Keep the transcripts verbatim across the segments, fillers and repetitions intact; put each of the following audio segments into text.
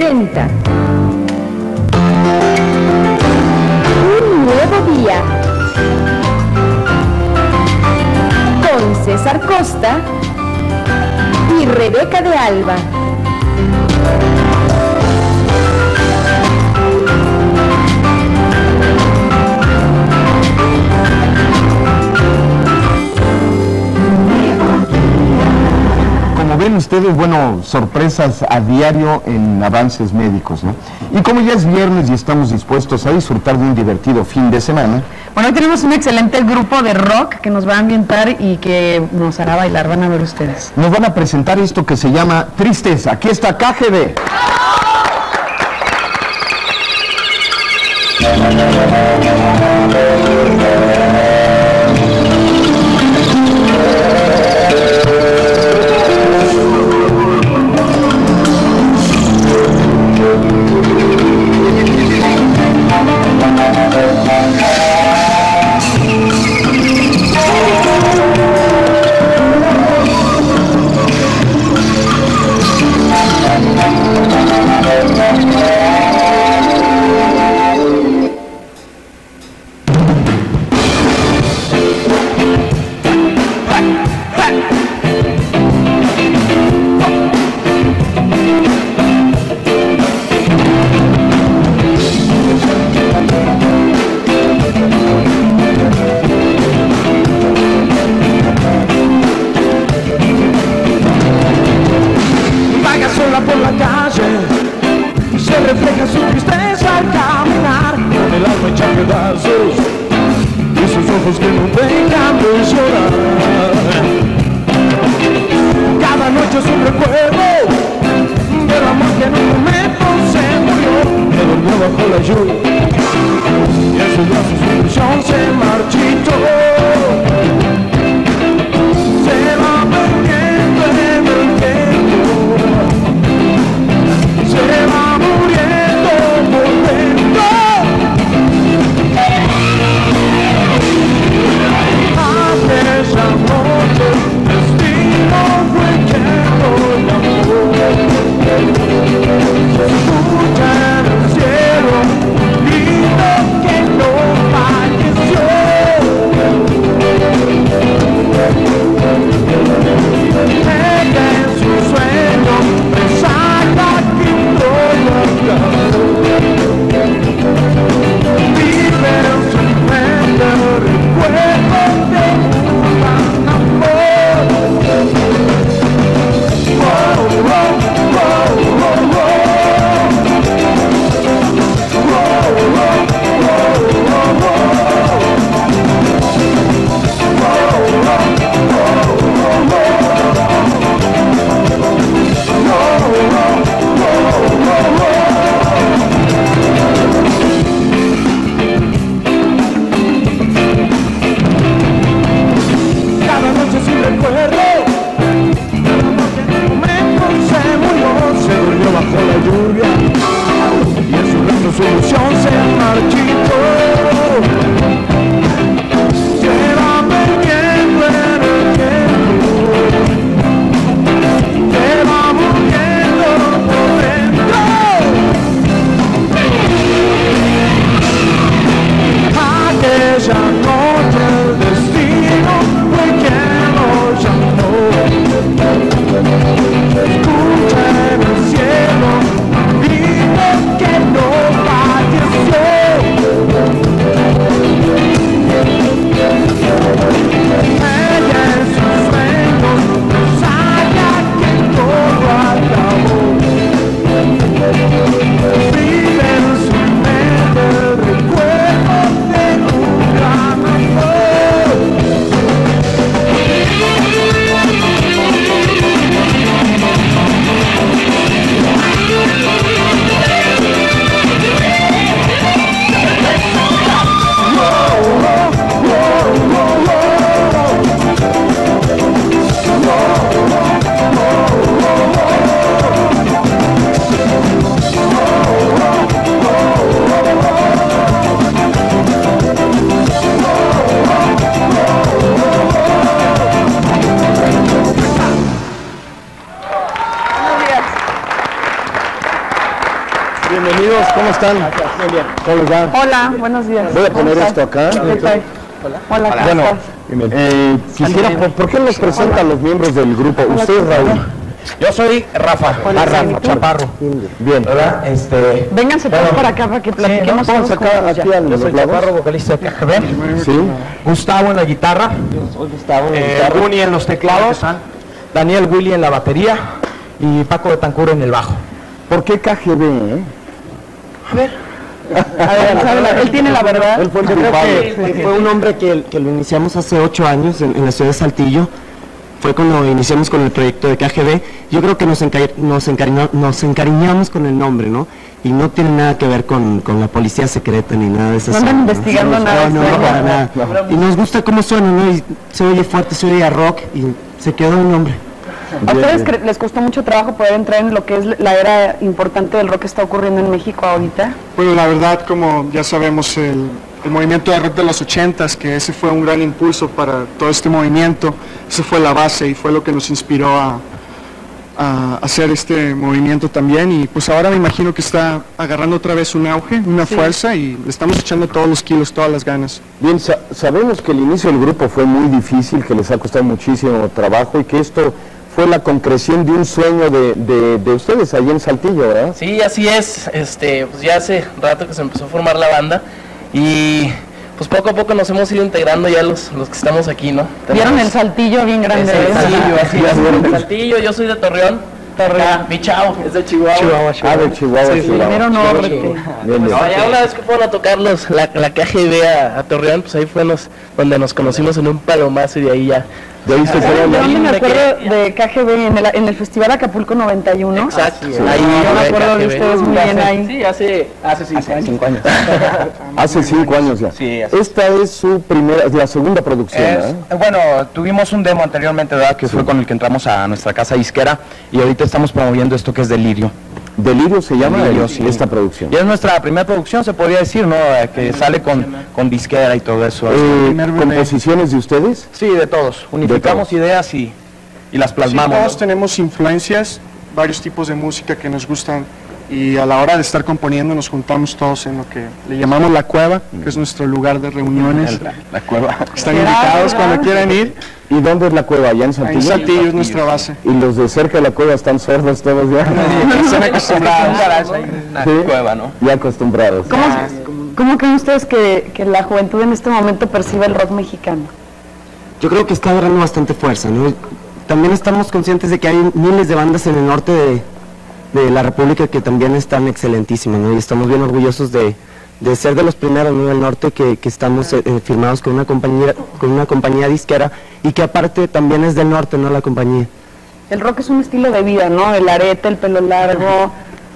presenta Un Nuevo Día con César Costa y Rebeca de Alba. Como ven ustedes, bueno, sorpresas a diario en avances médicos, ¿no? Y como ya es viernes y estamos dispuestos a disfrutar de un divertido fin de semana. Bueno, hoy tenemos un excelente grupo de rock que nos va a ambientar y que nos hará bailar, van a ver ustedes. Nos van a presentar esto que se llama Tristes. Aquí está K G B. Por la calle se refleja su tristeza al caminar, con el alma hecha pedazos y sus ojos que no dejan de llorar. Cada noche es un recuerdo del amor que en un momento se murió, que durmió bajo la lluvia y en sus brazos su ilusión se marchitó. Se va perdiendo en el tiempo, se va muriendo por dentro. Aquella noche el destino fue lleno de amor. Se escucha en el cielo un grito que no falleció. Ella en su sueño pensaba que vive en su mente recuerdo de un gran amor. Oh, oh, oh, oh, oh. Oh, oh, oh, oh, cada noche sin recuerdo, cada noche en un momento se murió, se durmió bajo la lluvia y en su brazo su ilusión se marchitó. Se va perdiendo en el tiempo, se va muriendo por dentro. Aquella noche el destino fue quien lo llamó. días, ¿cómo están? Muy bien. ¿Cómo les va? Hola, buenos días. Voy a poner esto acá. ¿Qué tal? Hola. Hola, ¿cómo Bueno, estás? eh, quisiera, ¿por, ¿por qué nos presentan los miembros del grupo? Usted, Raúl. Yo soy Rafa, Hola, ah, Rafa ¿tú? Chaparro. Bien. ¿Verdad? Este, Vénganse todos bueno, para acá para que sí, platiquemos Vamos todos acá, juntos ya. aquí a yo los soy lados. Chaparro, vocalista de K G B. Sí. Gustavo en la guitarra. Soy Gustavo en Eh, la guitarra. Runi en los teclados. Daniel Willy en la batería. Y Paco de Tancuro en el bajo. ¿Por qué K G B, eh? A ver, ¿sabe la- él tiene la verdad. Él fue el Yo creo culpable. que fue un hombre que, que lo iniciamos hace ocho años en, en la ciudad de Saltillo. Fue cuando iniciamos con el proyecto de K G B. Yo creo que nos, encari nos, encariñó, nos encariñamos con el nombre, ¿no? Y no tiene nada que ver con, con la policía secreta ni nada de esas No andan cosas, investigando no, nada No, no, extraño. para nada. Y nos gusta cómo suena, ¿no? Y se oye fuerte, se oye a rock y se quedó un nombre. ¿A ustedes cre- les costó mucho trabajo poder entrar en lo que es la era importante del rock que está ocurriendo en México ahorita? Bueno, la verdad, como ya sabemos, el, el movimiento de rock de los ochentas, que ese fue un gran impulso para todo este movimiento, ese fue la base y fue lo que nos inspiró a, a hacer este movimiento también, y pues ahora me imagino que está agarrando otra vez un auge, una fuerza, y le estamos echando todos los kilos, todas las ganas. Bien, sa sabemos que el inicio del grupo fue muy difícil, que les ha costado muchísimo trabajo y que esto fue la concreción de un sueño de, de, de ustedes allí en Saltillo, ¿verdad? Sí, así es. Este, pues ya hace rato que se empezó a formar la banda y pues poco a poco nos hemos ido integrando ya los, los que estamos aquí, ¿no? ¿Vieron el saltillo bien grande? Sí, ¿eh? Saltillo, así es. Saltillo, yo soy de Torreón. Torreón. Mi chavo es de Chihuahua. Ah, de Chihuahua, Sí, Chihuahua. mero norte. Bien, bien. No, ya una vez que fueron a tocarlos la, la K G B a, a Torreón, pues ahí fue nos, donde nos conocimos en un palomazo y de ahí ya. De ahí se ¿Saben quedó de la- dónde me de acuerdo que- de K G B? En el, en el Festival Acapulco noventa y uno. Exacto. Sí. Ahí Yo me fue acuerdo de K G B. ustedes muy bien ahí. Sí, hace, hace cinco años. Cinco años. Hace cinco años ya. Sí, así Esta es su primera, la segunda producción, Es- ¿eh? eh, bueno, tuvimos un demo anteriormente, ¿verdad? Que fue con el que entramos a nuestra casa disquera. Y ahorita estamos promoviendo esto que es Delirio. Delirio se llama Delirio, el- sí. esta producción. Y es nuestra primera producción, se podría decir, ¿no? Eh, Que sale con, con disquera y todo eso. Eh, primer bebé. ¿Composiciones de ustedes? Sí, de todos. Unificamos todos. ideas y, y las Sí, plasmamos. todos ¿no? tenemos influencias, varios tipos de música que nos gustan, y a la hora de estar componiendo nos juntamos todos en lo que le llamamos la cueva, que es nuestro lugar de reuniones. La cueva. Están ¿Será, invitados verdad? cuando quieran ir. ¿Y dónde es la cueva? ¿Allá en Ahí Saltillo? en Saltillo es nuestra base. Y los de cerca de la cueva están sordos todos ya. Están acostumbrados. Un garage ahí, una Sí. cueva, ¿no? Ya acostumbrados. ¿Cómo, ¿Cómo creen ustedes que, que la juventud en este momento percibe el rock mexicano? Yo creo que está agarrando bastante fuerza, ¿no? También estamos conscientes de que hay miles de bandas en el norte de, de la República que también están excelentísimas, ¿no? Y estamos bien orgullosos de, de ser de los primeros, ¿no? Del norte que, que estamos eh, eh, firmados con una compañía con una compañía disquera y que aparte también es del norte, ¿no? La compañía. El rock es un estilo de vida, ¿no? El arete, el pelo largo,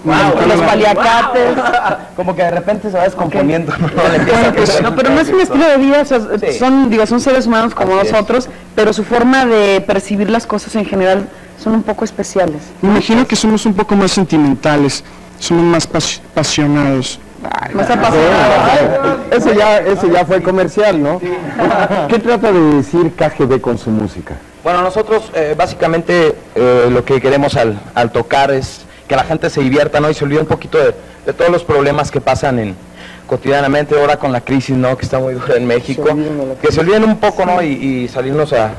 los paliacates. Como que de repente se va descomponiendo, ¿no? Le empieza a crecer. No, pero no es un estilo de vida, o sea, son, digo, son seres humanos como Así es. nosotros, pero su forma de percibir las cosas en general son un poco especiales. Me imagino que somos un poco más sentimentales, somos más pas- apasionados. Más apasionado. Ese ya, ese ya fue comercial, ¿no? ¿Qué trata de decir K G B con su música? Bueno, nosotros eh, básicamente eh, lo que queremos al, al tocar es que la gente se divierta, ¿no? Y se olvide un poquito de, de todos los problemas que pasan en, cotidianamente ahora con la crisis, ¿no? Que está muy dura en México. Que se olviden un poco, ¿no? Y, y salirnos a,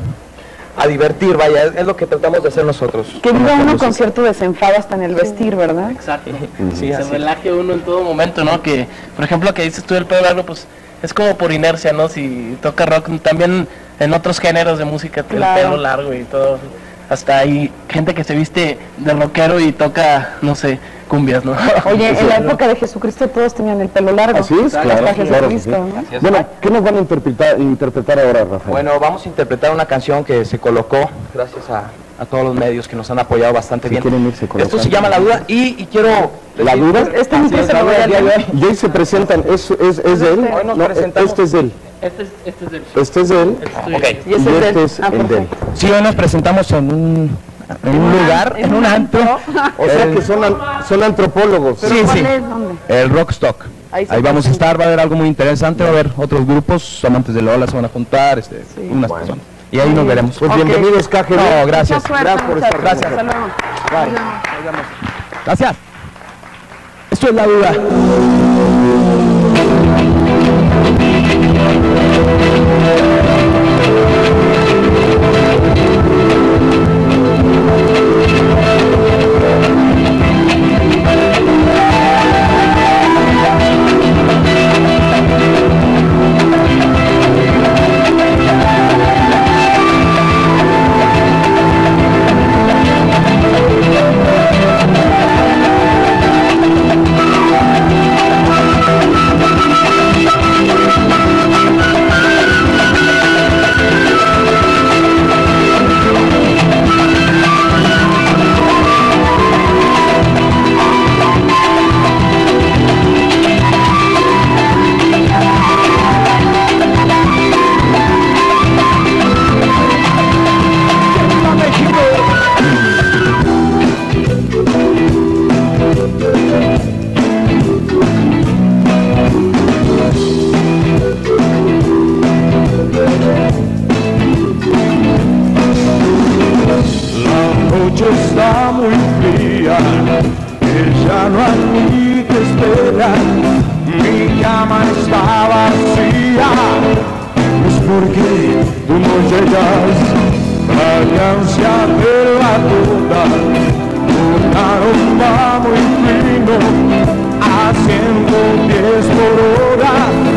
a divertir, vaya, es, es lo que tratamos de hacer nosotros. Que con viva nuestra uno música. con cierto desenfado hasta en el vestir, ¿verdad? Exacto. Sí, se así. relaje uno en todo momento, ¿no? Que, por ejemplo, que dices tú el pelo largo, pues es como por inercia, ¿no? Si toca rock, también en otros géneros de música, Claro. el pelo largo y todo. Hasta hay gente que se viste de rockero y toca, no sé, cumbias, ¿no? Oye, en la época de Jesucristo todos tenían el pelo largo. Así es, claro, Hasta claro que Jesucristo, sí. ¿no? Así es. Bueno, ¿qué nos van a interpretar, interpretar ahora, Rafael? Bueno, vamos a interpretar una canción que se colocó gracias a, a todos los medios que nos han apoyado bastante Si bien. quieren irse colocando. Esto se llama La Duda y, y quiero... ¿La decir- Duda? Este micro se lo voy a dar. Y ahí se presentan, ¿es, es, es de él? Hoy nos No, presentamos. este es de él. Este es, este es del... Este es de él. Ok. Y ese y es este del- es ah, el de él. perfecto. Sí, hoy nos presentamos en un, en un lugar, en un antro. O sea que son, an- son antropólogos. Sí, ¿Cuál sí. es? ¿Dónde? El Rockstock. Ahí Ahí, se vamos a presenta. estar, va a haber algo muy interesante, va a haber otros grupos, amantes de Lola se van a juntar, este, unas personas. Y ahí nos veremos. Pues Ok. bienvenidos, K G B. No, gracias. Mucha suerte, Gracias por estar muchachos. con Hasta nosotros. luego. Gracias. Esto es La Duda. Está muy fría, que ya no hay ni que esperar, mi cama está vacía, es porque tú no llegas, fragancia de la duda, un aroma muy fino, a ciento diez por hora,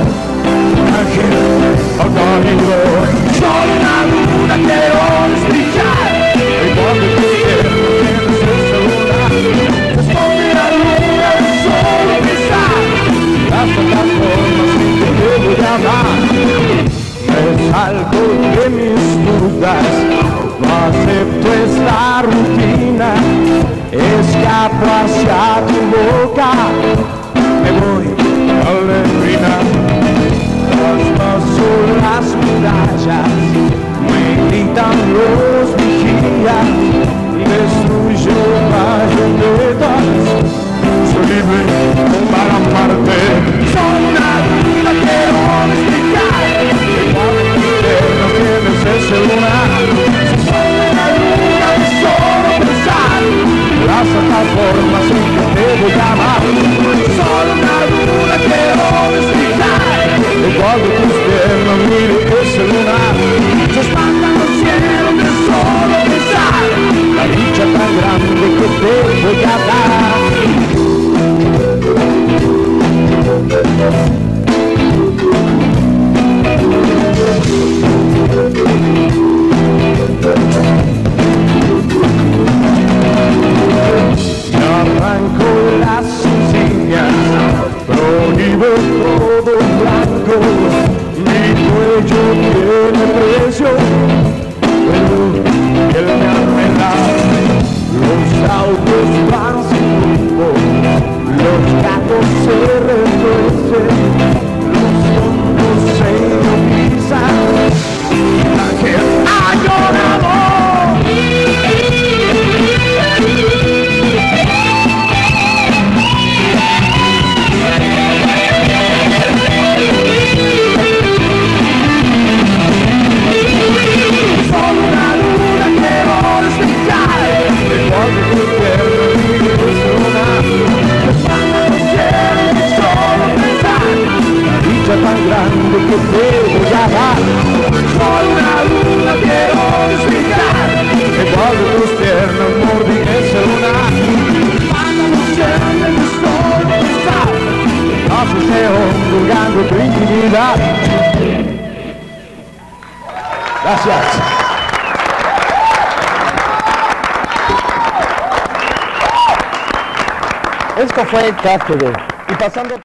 ángel ha caído, soy una duda, quiero brillar, y cuando tú es algo de mis dudas, no acepto esta rutina, escapo hacia tu boca, me voy a la esquina, traspaso las murallas, me gritan los vigías, destruyo marionetas, soy libre para amarte, soy una duda, quiero explicar, que cuando no tienes ese lunar, soy una duda de solo pensar, las otras formas en que te voy a amar, soy una duda, quiero explicar, que cuando tus piernas mire ese lunar, se espantan los cielos de solo pensar, la dicha tan grande que te voy a dar. Me arranco las insignias, prohíbo todo blanco, mi cuello tiene precio, pero él me arregla, los autos van sin rumbo, los gatos se retuercen, los tontos se improvisan, ángel ha llorado. Solo una duda quiero explicar, de cuando tu tierra vive sonar, espanta los cielos y solo pensar, la dicha tan grande que te voy a dar. Solo una duda quiero explicar, de cuando tus piernas mordí ese lunar, espanta los cielos y solo pensar, pasos de hondo hurgando tu intimidad. Gracias. Esto fue Cáceres. Y pasando